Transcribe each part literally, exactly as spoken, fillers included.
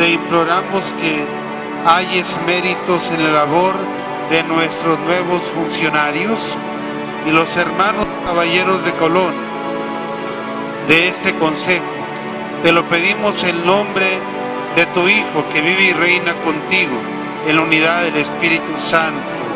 te imploramos que halles méritos en la labor de nuestros nuevos funcionarios y los hermanos caballeros de Colón de este consejo. Te lo pedimos en nombre de tu Hijo, que vive y reina contigo en la unidad del Espíritu Santo.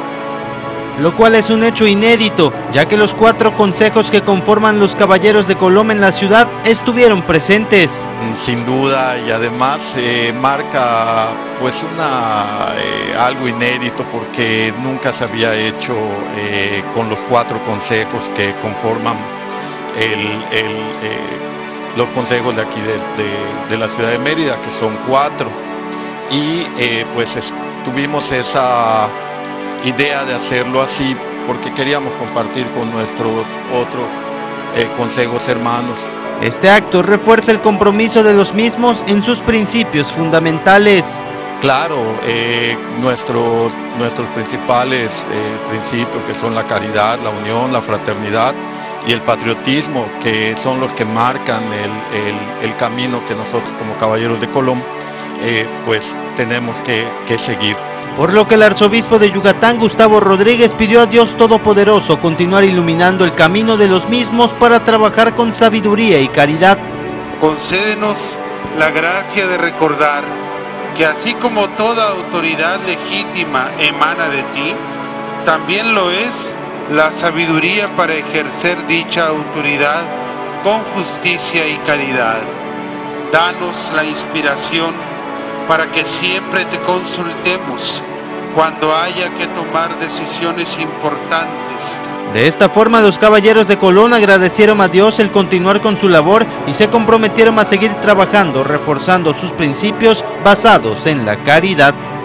Lo cual es un hecho inédito, ya que los cuatro consejos que conforman los Caballeros de Colón en la ciudad estuvieron presentes. Sin duda, y además eh, marca pues una eh, algo inédito, porque nunca se había hecho eh, con los cuatro consejos que conforman el, el, eh, los consejos de aquí de, de, de la ciudad de Mérida, que son cuatro, y eh, pues es, tuvimos esa idea de hacerlo así porque queríamos compartir con nuestros otros eh, consejos hermanos. Este acto refuerza el compromiso de los mismos en sus principios fundamentales. Claro, eh, nuestros, nuestros principales eh, principios, que son la caridad, la unión, la fraternidad y el patriotismo, que son los que marcan el, el, el camino que nosotros como Caballeros de Colón eh, pues tenemos que, que seguir. Por lo que el arzobispo de Yucatán, Gustavo Rodríguez, pidió a Dios Todopoderoso continuar iluminando el camino de los mismos para trabajar con sabiduría y caridad. Concédenos la gracia de recordar que así como toda autoridad legítima emana de ti, también lo es la sabiduría para ejercer dicha autoridad con justicia y caridad. Danos la inspiración para que siempre te consultemos cuando haya que tomar decisiones importantes. De esta forma, los Caballeros de Colón agradecieron a Dios el continuar con su labor y se comprometieron a seguir trabajando, reforzando sus principios basados en la caridad.